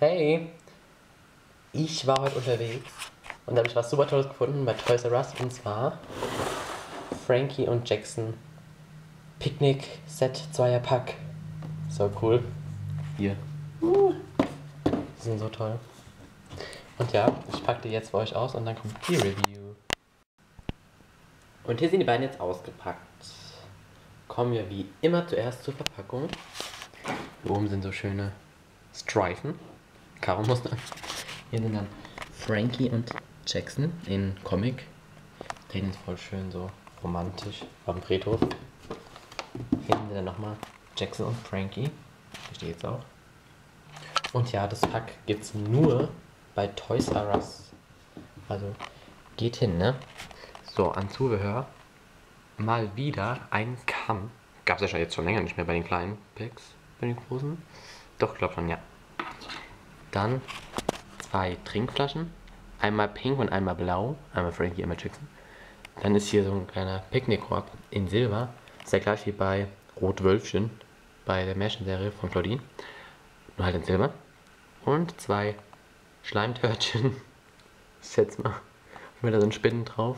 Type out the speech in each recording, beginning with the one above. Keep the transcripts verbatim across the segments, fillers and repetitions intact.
Hey, ich war heute unterwegs und da habe ich was super Tolles gefunden bei Toys R Us, und zwar Frankie und Jackson Picknick Set Zweierpack. So cool. Hier. Uh, die sind so toll. Und ja, ich packe die jetzt für euch aus und dann kommt die Review. Und hier sind die beiden jetzt ausgepackt. Kommen wir wie immer zuerst zur Verpackung. Hier oben sind so schöne Streifen, Karo-Muster. Hier sind dann Frankie und Jackson in Comic. Den ist voll schön so romantisch auf dem Friedhof. Hier sind dann nochmal Jackson und Frankie. Hier steht jetzt auch. Und ja, das Pack gibt's nur bei Toys R Us. Also geht hin, ne? So, an Zubehör mal wieder ein Kamm. Gab es ja schon jetzt schon länger nicht mehr bei den kleinen Packs. Bei den großen. Doch, ich glaube schon, ja. Dann zwei Trinkflaschen. Einmal pink und einmal blau. Einmal Frankie, einmal Jackson. Dann ist hier so ein kleiner Picknickkorb in Silber. Ist der gleich wie bei Rotwölfchen. Bei der Märchenserie von Claudine. Nur halt in Silber. Und zwei Schleimtörtchen. Ich schätze mal. Mit da sind Spinnen drauf.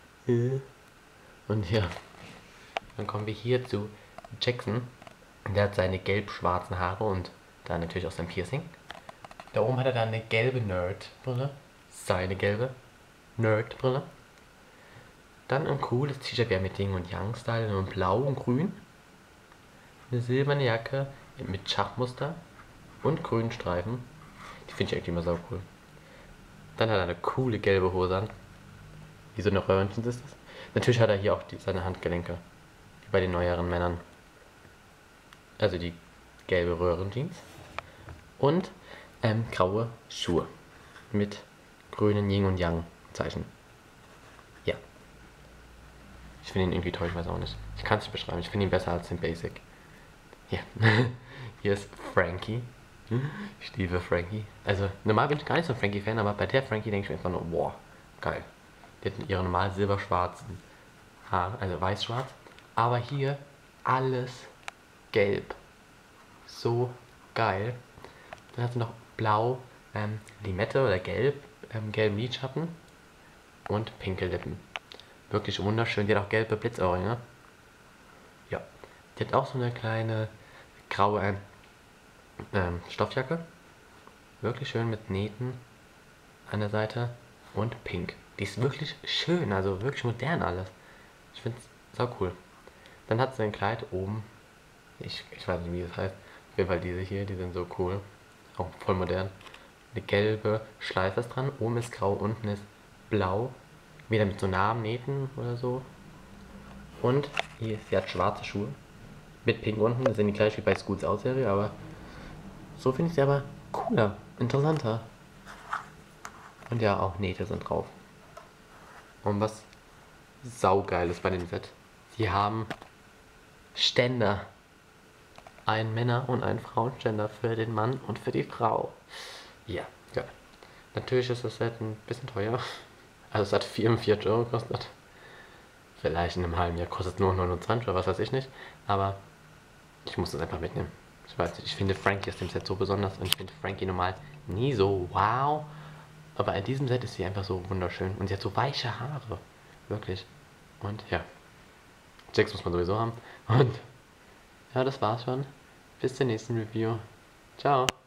Und ja. Dann kommen wir hier zu Jackson. Der hat seine gelb-schwarzen Haare und da natürlich auch sein Piercing. Da oben hat er dann eine gelbe Nerd-Brille. Seine gelbe Nerd-Brille. Dann ein cooles T-Shirt, wie mit Ding und Young-Style in blau und grün. Eine silberne Jacke mit Schachmuster und grünen Streifen. Die finde ich eigentlich immer so cool. Dann hat er eine coole gelbe Hose an. Wie so eine Röhrchen ist das. Natürlich hat er hier auch die, seine Handgelenke. Wie bei den neueren Männern. Also die gelbe Röhrenjeans. Und ähm, graue Schuhe. Mit grünen Yin und Yang Zeichen. Ja. Ich finde ihn irgendwie toll, ich weiß auch nicht. Ich kann es nicht beschreiben, ich finde ihn besser als den Basic. Ja. Hier ist Frankie. Ich liebe Frankie. Also normal bin ich gar nicht so ein Frankie-Fan, aber bei der Frankie denke ich mir einfach nur, wow, geil. Die hat ihre normal silberschwarzen Haare, also weiß-schwarz. Aber hier alles gelb. So geil. Dann hat sie noch blau, ähm, Limette oder gelb, ähm, gelben Lidschatten und pinke Lippen. Wirklich wunderschön. Die hat auch gelbe Blitzohrringe. Ja. Die hat auch so eine kleine graue ähm, ähm, Stoffjacke. Wirklich schön mit Nähten an der Seite und pink. Die ist wirklich schön, also wirklich modern alles. Ich finde es sau cool. Dann hat sie ein Kleid oben. Ich, ich weiß nicht, wie das heißt. Auf jeden Fall diese hier, die sind so cool. Auch voll modern. Eine gelbe Schleife ist dran. Oben ist grau, unten ist blau. Wieder mit so Namennähten oder so. Und hier, sie hat schwarze Schuhe. Mit pink unten. Das sind die gleich wie bei Scoots Out Serie, aber so finde ich sie aber cooler, interessanter. Und ja, auch Nähte sind drauf. Und was saugeil ist bei dem Set. Sie haben Ständer. Ein Männer- und ein Frauenständer für den Mann und für die Frau. Ja, geil. Natürlich ist das Set ein bisschen teuer. Also es hat vierundvierzig Euro gekostet. Vielleicht in einem halben Jahr kostet es nur neunundzwanzig oder was weiß ich nicht. Aber ich muss das einfach mitnehmen. Ich weiß nicht, ich finde Frankie aus dem Set so besonders und ich finde Frankie normal nie so wow. Aber in diesem Set ist sie einfach so wunderschön und sie hat so weiche Haare. Wirklich. Und ja. Jax muss man sowieso haben. Und ja, das war's schon. Bis zur nächsten Review. Ciao.